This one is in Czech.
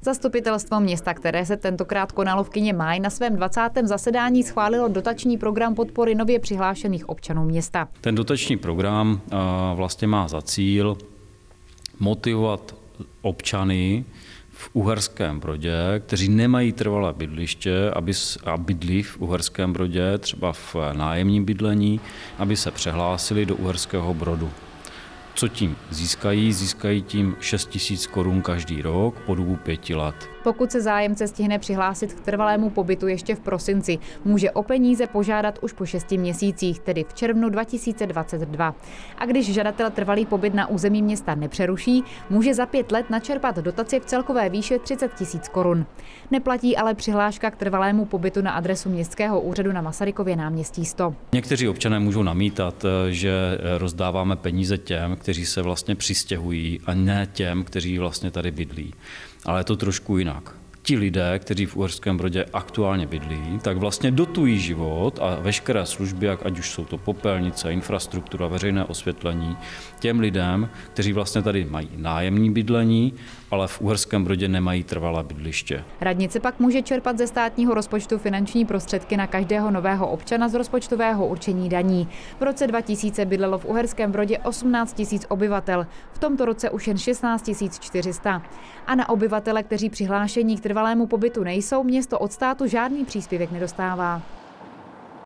Zastupitelstvo města, které se tentokrát konalo v kině Máj, na svém 20. zasedání schválilo dotační program podpory nově přihlášených občanů města. Ten dotační program vlastně má za cíl motivovat občany v Uherském Brodě, kteří nemají trvalé bydliště a bydlí v Uherském Brodě, třeba v nájemním bydlení, aby se přehlásili do Uherského Brodu. Co tím získají? Získají tím 6 000 korun každý rok po dobu 5 let. Pokud se zájemce stihne přihlásit k trvalému pobytu ještě v prosinci, může o peníze požádat už po 6 měsících, tedy v červnu 2022. A když žadatel trvalý pobyt na území města nepřeruší, může za 5 let načerpat dotaci v celkové výši 30 000 korun. Neplatí ale přihláška k trvalému pobytu na adresu Městského úřadu na Masarykově náměstí 100. Někteří občané můžou namítat, že rozdáváme peníze těm, kteří se vlastně přistěhují, a ne těm, kteří vlastně tady bydlí. Ale je to trošku jinak. Ti lidé, kteří v Uherském Brodě aktuálně bydlí, tak vlastně dotují život a veškeré služby, ať už jsou to popelnice, infrastruktura, veřejné osvětlení, těm lidem, kteří vlastně tady mají nájemní bydlení, ale v Uherském Brodě nemají trvalé bydliště. Radnice pak může čerpat ze státního rozpočtu finanční prostředky na každého nového občana z rozpočtového určení daní. V roce 2000 bydlelo v Uherském Brodě 18 000 obyvatel, v tomto roce už jen 16 400. A na obyvatele, kteří přihlášení k trvalému pobytu nejsou, město od státu žádný příspěvek nedostává.